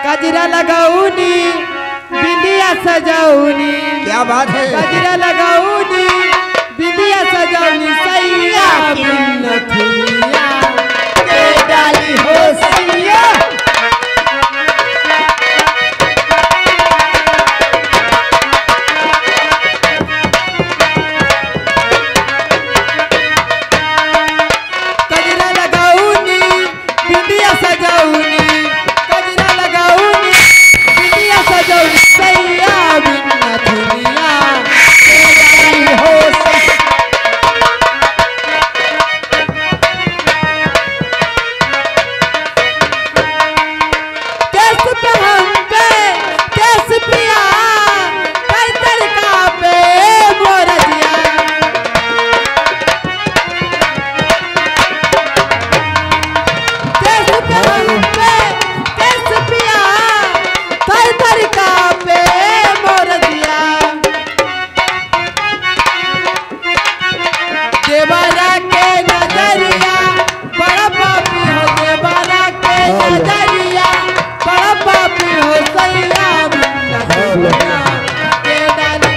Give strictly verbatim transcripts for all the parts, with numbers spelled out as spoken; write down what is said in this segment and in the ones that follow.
गजरा लगाऊनी बिंदिया सजाऊनी। क्या बात है। गजरा लगाऊनी बिंदिया सजाऊनी सैया बिन नथुनिया के डाली हो सैया। गजरा लगाऊनी बिंदिया सजाऊनी गजरा लगाऊनी बिंदिया सजाऊनी सैया बिन नथुनिया के डाली हो सैया। केस पे हम पे केस पिया कई तरीका पे मोर दिया। केस पे हम पे केस पिया कई तरीका पे मोर दिया। देवारा के नजरिया बड़ा पापी हो देवारा के नजरिया बड़ा पापी हो सैया बिन नथुनिया के डाली।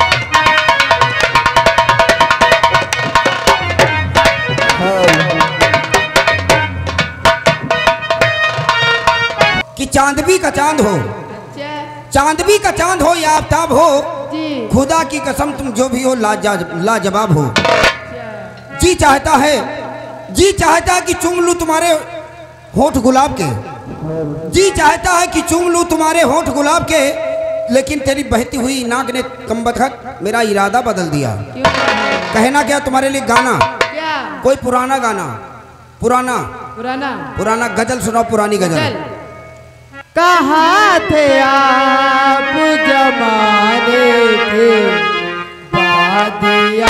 कि चांदवी का चांद हो चांदवी का चांद हो या आफ्ताब हो जी खुदा की कसम तुम जो भी हो लाजवाब लाजवाब हो। जी चाहता है जी चाहता है कि चूम लूं तुम्हारे होठ गुलाब के। जी चाहता है कि चूम लूं तुम्हारे होठ गुलाब के लेकिन तेरी बहती हुई नाक ने कमबख्त मेरा इरादा बदल दिया। कहना क्या तुम्हारे लिए गाना क्या कोई पुराना गाना पुराना पुराना पुराना गजल सुनाओ पुरानी गजल। चल कहाँ थे आप जमाने के बादिया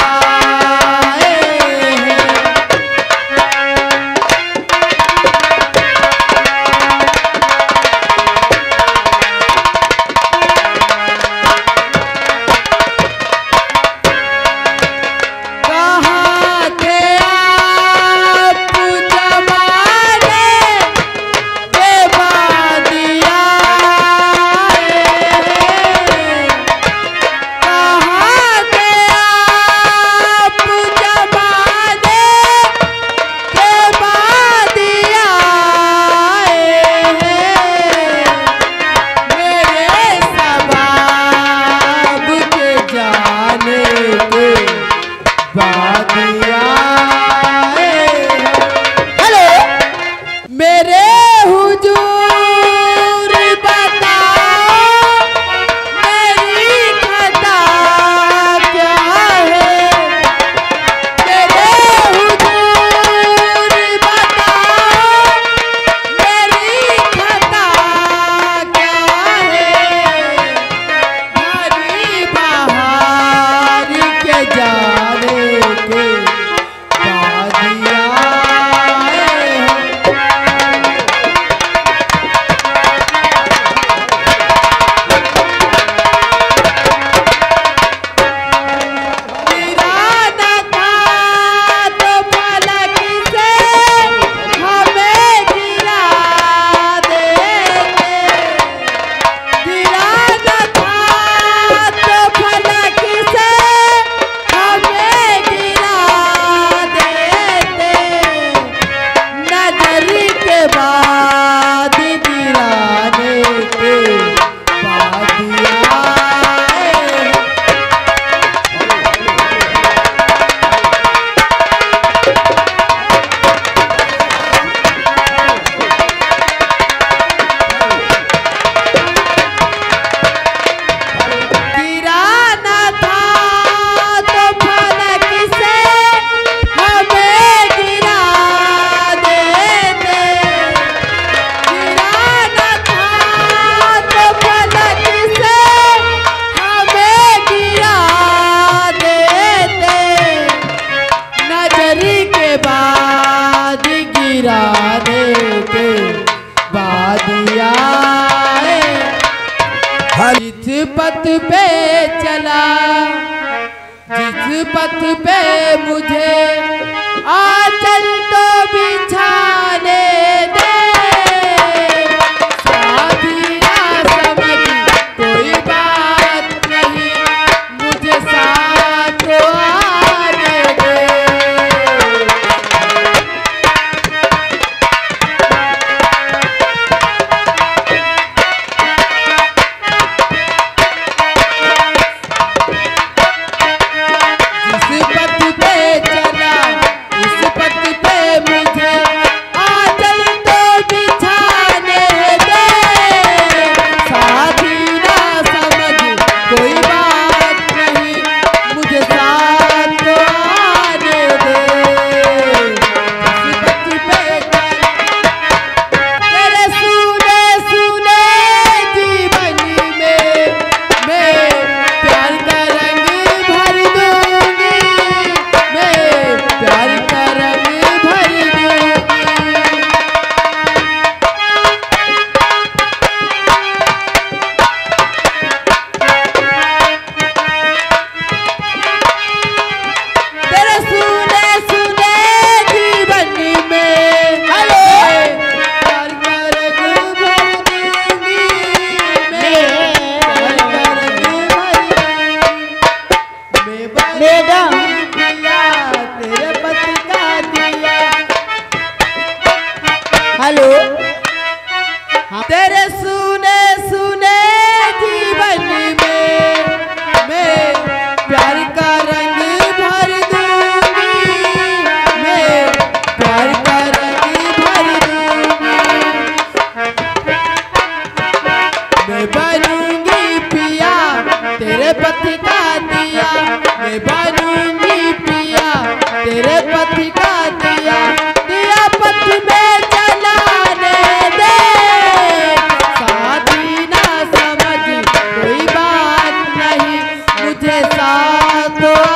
जिस पथ पे चला, जिस पथ पे मुझे आंचल तो बिछाने दे। तेरे सुने सुने जीवन में मैं प्यार का रंग भर दूंगी, मैं प्यार का रंग भर दूंगी। मैं बनूंगी पिया तेरे पति का दिया, मैं बनूंगी पिया तेरे पति का दिया। दिया पति में जलाने दे, शादी ना समझ कोई बात नहीं, मुझे साथ